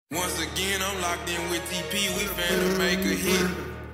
Once again, I'm locked in with TP. We finna make a hit.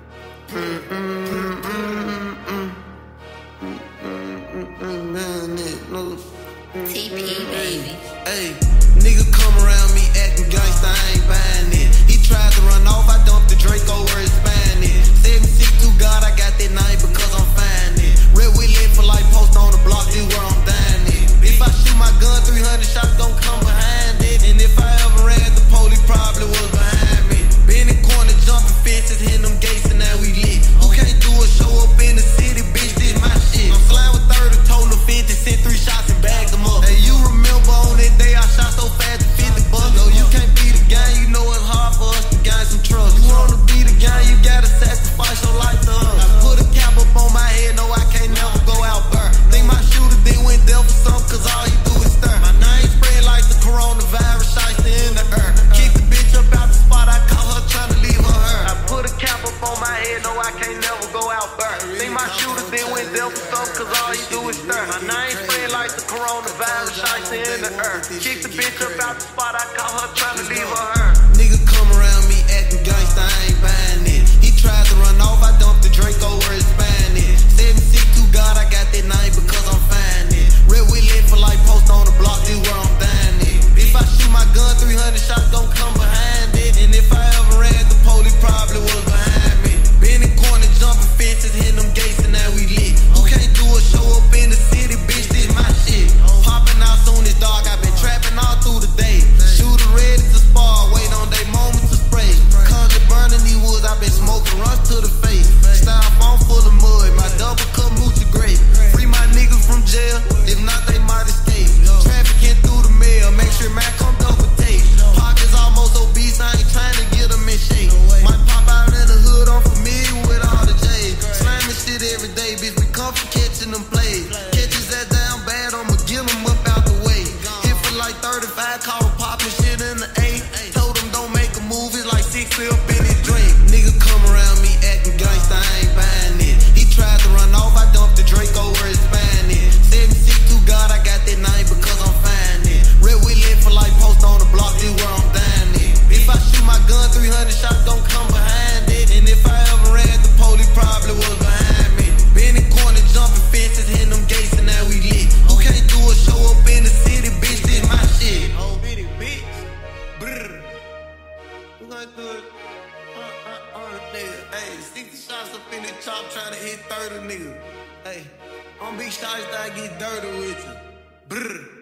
TP, baby. Hey, nigga come around me acting gangsta, I ain't buying it. He tried to run off, I dumped the Draco where it's buying it. 762 God, I got that name because I'm finding it. Red we live for like post on the block, this where I'm dying it. If I shoot my gun, 300 shots gon' come behind it. And if I ever ran, the police probably was behind me. Been in corner, jumping fences, hitting them gates, and now we lit. Who can't do a show up in the city, bitch, this my shit. I'm flying with 30, told him 50, sent 3 shots and bagged them up. Hey, you remember on that day I shot so fast to 50 bucks? No, you can't be the gang, you know it's hard for us to gain some trust. You wanna be the gang, you gotta sacrifice your life to us. I put a cap up on my head, no, I can't never go out burn. Think my shooter then went there for something, cause all you do is stir. My name spread like the coronavirus, shiesty in the air. Kick the bitch up out the spot, I caught her trying to leave her hurt. I put a cap up on my head, no, I can't never go out burn. Think my shooter then went there for something, cause all you do is stir. My name spread like the coronavirus, shiesty in the air. Kick the bitch up out the spot, I caught her trying to leave her hurt. Nigga come around me acting gangsta, I ain't buying it. He tried to run off, I dumped the Draco where it's buying it. 762 God, I got that name because I'm finding it. Red we live for like post on the block, this where I'm dying it. If I shoot my gun, 300 shots gon' come behind it. And if I ever ran, the police probably was behind me. Been in corner, jumping fences, hitting them gates, and now we lit. Who can't do a show up in the city, bitch, this my shit. Popping out soon as dark, I been trapping all through the day. Shooter ready to spar, wait on they moments to spray. Constantly burning these woods, I been smoking runs to the face. Styrofoam full of mud, my double cup moochie grape. Free my niggas from jail, if not they might escape. Trafficking through the mail, make sure man come double tape. Pockets almost obese, I ain't trying to get them in shape. Might pop out in the hood, I'm familiar with all the J's. Slamming shit every day, bitch, we come from catching them plays. Catches that down bad, I'ma get them up out the way. Hit for like 35, call them popping shit in the A. Told them don't make a move, it's like 6 up in his drink. Nigga come around me acting gangsta, I ain't buying it. He tried to run off, I dumped the Draco where it's buying it. 762 God, I got that name because I'm finding it. Red we live for like post on the block, this where I'm dying it. If I shoot my gun, 300 shots gon' come behind it. And if I ever ran, the police probably was behind me. Been in corner, jumping fences, hitting them gates, and now we lit. Who can't do a show up in the city, bitch, this my shit. Oh, bitty bitch. Brrr. Who gonna do it? Nigga. Hey, 60 shots up in the chop trying to hit 30 niggas. Hey, I'm big shots that I get dirty with you. Brrr.